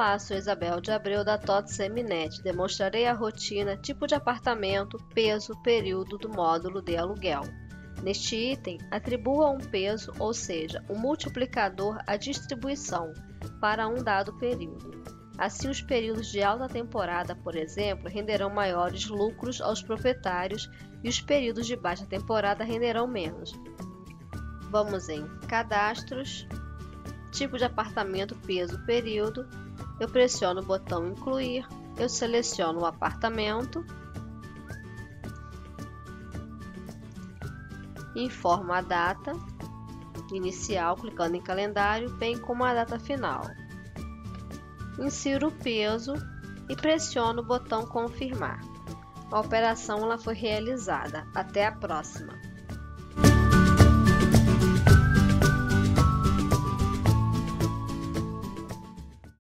Olá, sou Isabel de Abreu da TOTS Seminet. Demonstrarei a rotina, tipo de apartamento, peso, período do módulo de aluguel. Neste item, atribua um peso, ou seja, um multiplicador à distribuição para um dado período. Assim, os períodos de alta temporada, por exemplo, renderão maiores lucros aos proprietários e os períodos de baixa temporada renderão menos. Vamos em Cadastros, Tipo de apartamento, peso, período. Eu pressiono o botão Incluir, eu seleciono o apartamento, informo a data inicial clicando em calendário, bem como a data final. Insiro o peso e pressiono o botão Confirmar. A operação foi realizada. Até a próxima!